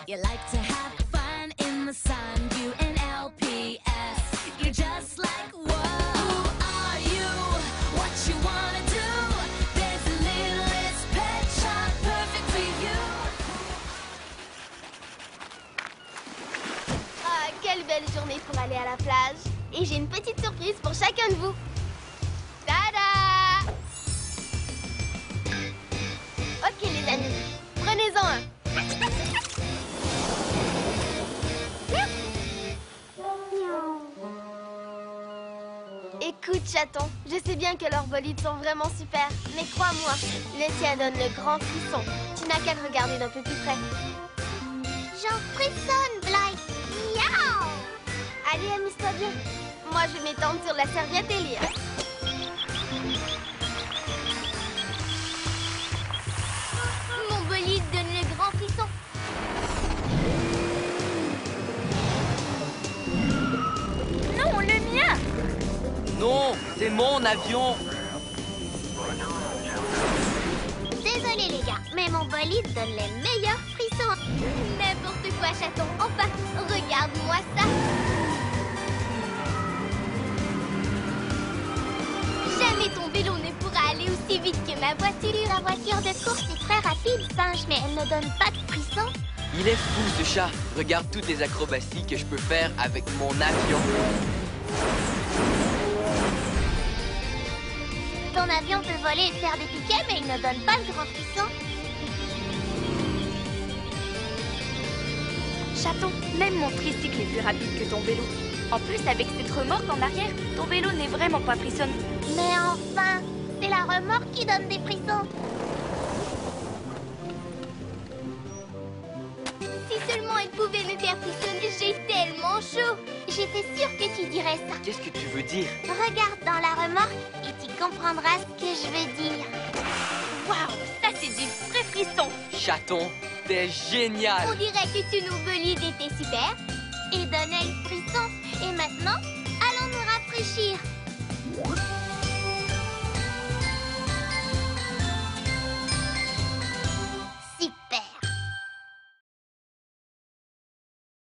You like to have fun in the sun, you and LPS. You're just like, whoa. Who are you? What you wanna do? There's a littlest pet shop perfect for you. Ah, quelle belle journée pour aller à la plage. Et j'ai une petite surprise pour chacun de vous. Tada! Ok les amis, prenez-en un. Écoute chaton, je sais bien que leurs bolides sont vraiment super, mais crois-moi, le tien donne le grand frisson. Tu n'as qu'à le regarder d'un peu plus près. J'en frissonne, Blythe. Miaou! Allez, amuse-toi bien. Moi, je vais m'étendre sur la serviette et lire. Mon bolide donne le grand frisson. Non, le mien! Non, c'est mon avion. Désolé les gars, mais mon bolide donne les meilleurs frissons. N'importe quoi, chaton. Enfin, regarde-moi ça. Jamais ton vélo ne pourra aller aussi vite que ma voiture. La voiture de course est très rapide, singe, mais elle ne donne pas de frissons. Il est fou ce chat. Regarde toutes les acrobaties que je peux faire avec mon avion. Ton avion peut voler et faire des piquets, mais il ne donne pas le grand frisson. Chaton, même mon tricycle est plus rapide que ton vélo. En plus, avec cette remorque en arrière, ton vélo n'est vraiment pas frissonne. Mais enfin, c'est la remorque qui donne des frissons. Si seulement elle pouvait me faire frissonner, j'ai tellement chaud. J'étais sûre que tu dirais ça. Qu'est-ce que tu veux dire? Regarde dans la remorque et tu comprendras ce que je veux dire. Waouh, ça c'est du vrai frisson. Chaton, t'es génial. On dirait que tous nos bolides étaient super et donnaient le frisson. Et maintenant, allons nous rafraîchir.